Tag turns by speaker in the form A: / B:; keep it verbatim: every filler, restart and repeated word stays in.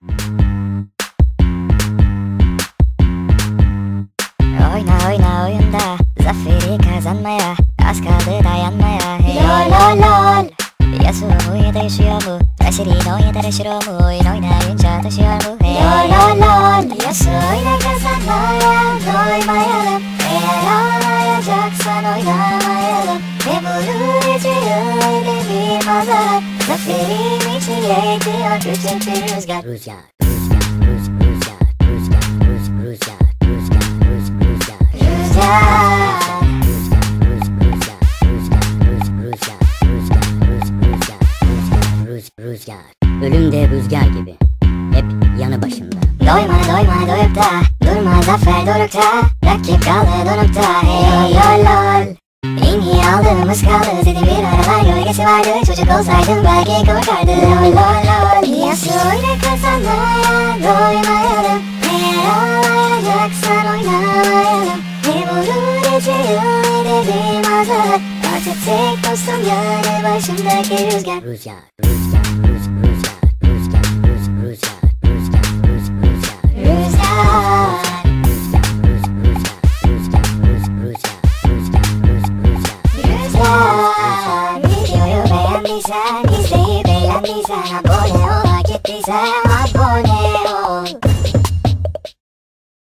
A: Oyna oyna oyunda zaferi kazanmaya az kaldı dayanmaya. Hey lol lol lol. Yasuo ya da yaşıyor mu? Taşırino ya da taşır o mu? Oyun oynayınca taşıyor mu? Hey lol lol lol. Yasuo'yla kazanmaya doymayalım. Eğer ağlayacaksan oynamayalım. Ve vuracağım öyle bir manzara. Zaferim için yetiyor küçük bir rüzgar. Rüzgar, rüzgar, rüz, rüzgar, rüzgar, rüz, rüzgar, rüzgar, rüz, rüzgar. Rüzgar. Rüzgar, ölüm de rüzgar gibi hep yanı başımda. Doyma doyma doyup da durma zafer dorukta. Rakip kaldı donukta. Hey lol lol. En iyi aldığımız kaldı. Zedi bir aralar gölgesi vardı. Çocuk olsaydım belki korkardı. Lol lol lol. Yasuo'yla kazanmaya doymayalım. Eğer ağlayacaksan oynamayalım. Ne vurur eceğim ne bir manzara. Artık tek dostum yanı başımdaki rüzgar. Rüzgar, rüzgar, rüz, rüzgar, rüzgar, rüz, rüzgar, rüzgar, rüz, rüzgar. Rüzgar. Rüzgar, rüz, rüzgar, rüzgar, rüz, rüzgar, rüzgar, rüz, rüzgar. Rüzgar. Videoyu beğendiysen, izleyip beğendiysen, abone ol hak ettiysen.